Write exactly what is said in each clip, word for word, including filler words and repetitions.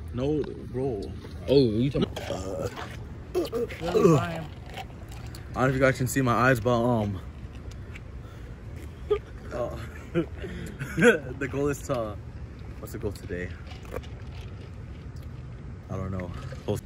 No, roll. Oh, you talking about? Uh, uh, I don't know if you guys can see my eyes, but um, uh, the goal is to. What's the goal today? I don't know. Post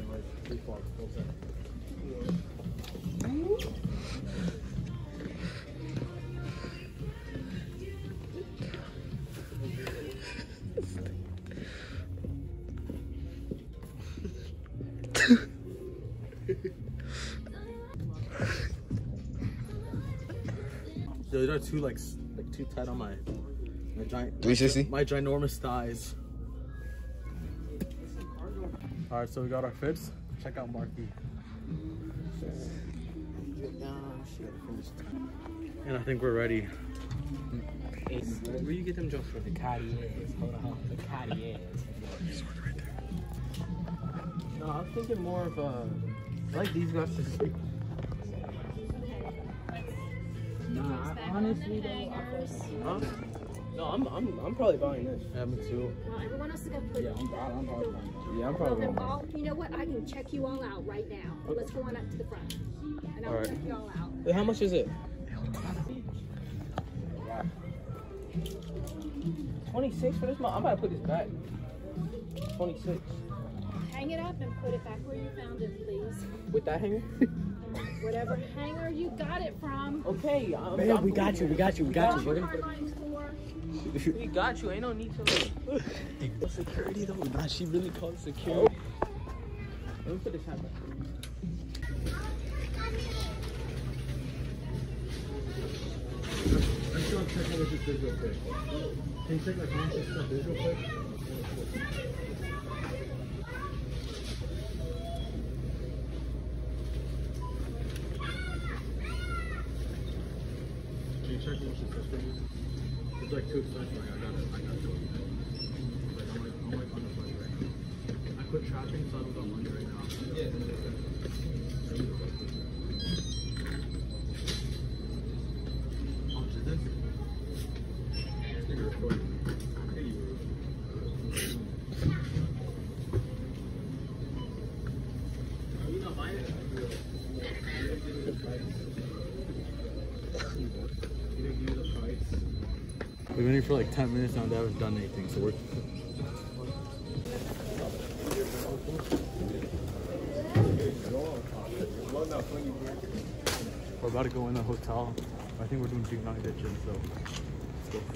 Yo, these are too like like too tight on my my giant three sixty. My ginormous thighs. All right, so we got our fits. Check out Marky. And I think we're ready. Where you get them jokes from? The Cartiers. Hold on, hold on. The Cartiers. Right there. No, I'm thinking more of uh, I like these guys to sleep. Nah, I, honestly though, I, huh? No, I'm I'm I'm probably buying this. Yeah, me too. Well, everyone else is gonna put Yeah, I'm, I'm probably buying this. Yeah, I'm probably well, buying all, you know what? I can check you all out right now. Okay. Let's go on up to the front, and I'll All right. check you all out. Wait, how much is it? twenty-six for this month? I'm about to put this back. twenty-six. Hang it up and put it back where you found it, please. With that hanger? Whatever hanger you got it from. Okay, I'm, Man, I'm, we got you. We got you. We got you. We're gonna Hardline store. We got you. Ain't no need to look. put security though. Nah, she really called security. Let me put this hat back. I'm still checking with this visual quick. Can you take like one stuff visual quick? Can you check what's the system? It's like too expensive. I got it. I got it. Like, I'm like, I'm like on the money right now. I quit trapping, so I don't got money right now. Yeah. How much is this? You're recording. Are you not buying it? We've been here for like ten minutes now and they haven't done anything, so we're... We're about to go in the hotel. I think we're doing big night ditches, so let's go.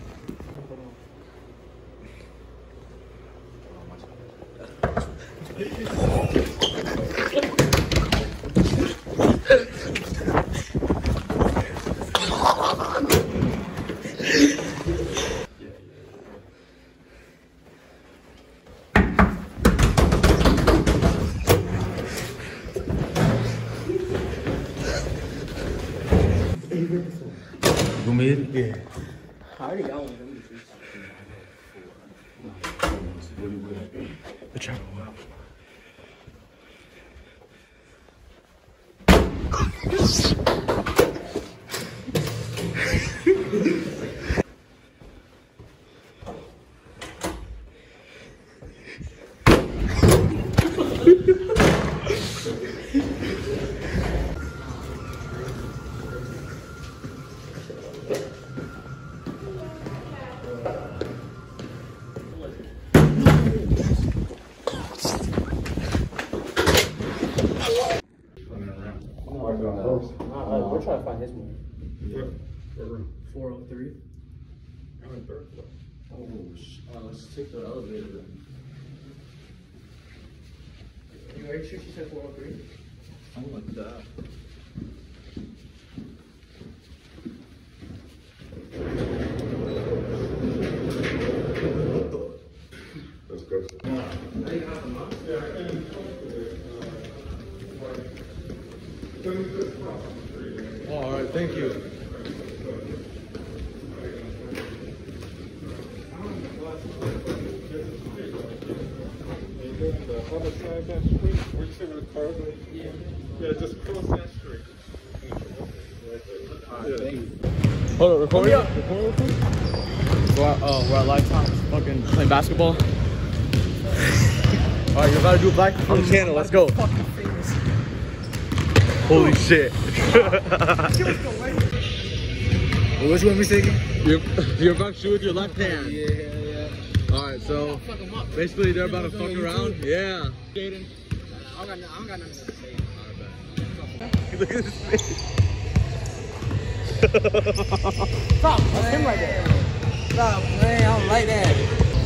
You made it? Yeah. I already got one. The travel. Uh, we're trying to find his one. four oh three. I'm in third floor. Oh, uh, let's take the elevator then. You are you sure she said four oh three? Something like that. That's good. Oh, all right, thank you. The other side of that street, we're taking the car. Yeah. Yeah, just cross that street. Yeah. Hold on, recording? Recording? We're at, uh, we're at Lifetime fucking playing basketball. Alright, you're about to do black on the channel. Let's go. Holy shit. Which one we singing? You're, you're about to shoot with your left hand. Yeah, yeah. Alright, so basically they're about to fuck around. Yeah. Jaden. I don't got, I don't got nothing to say. Look at his face. Stop, that's him right there. Stop, man, I don't like that.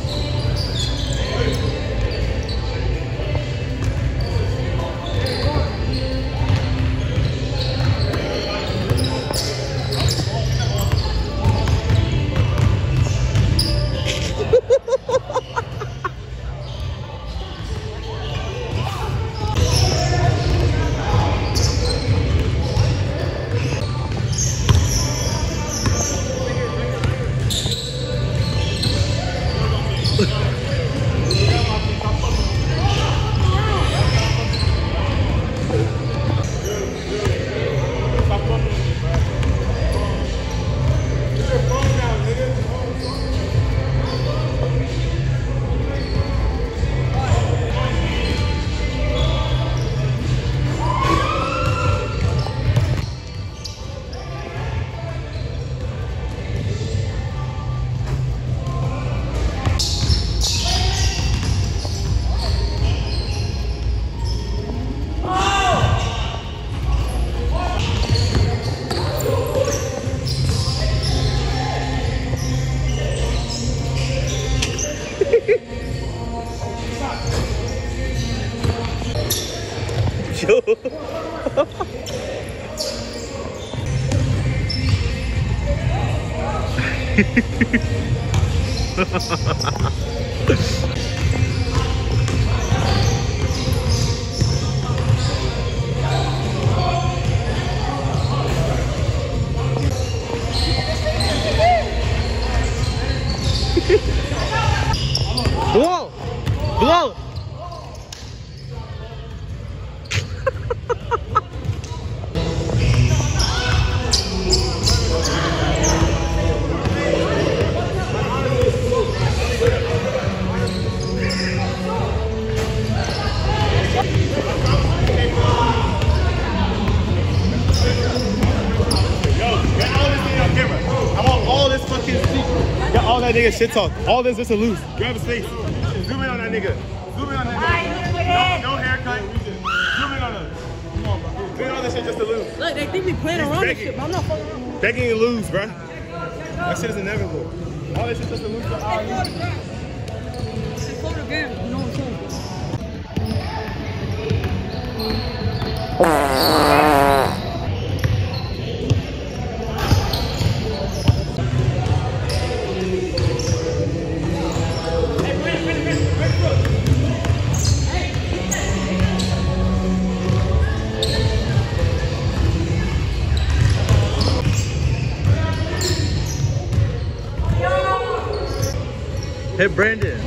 Blow! Blow! All that nigga shit talk. All this just a loose. Grab his face. Zoom in on that nigga. Zoom in on that nigga. No, no haircut. Zoom in on him. Come on, bro. Zoom in on that shit just a lose. Look, they think we playing around this shit, but I'm not fucking around. Begging to lose, bro. That shit is inevitable. All this shit just a lose. For all you. It's for the game. You know what I'm saying? Hey, Brandon.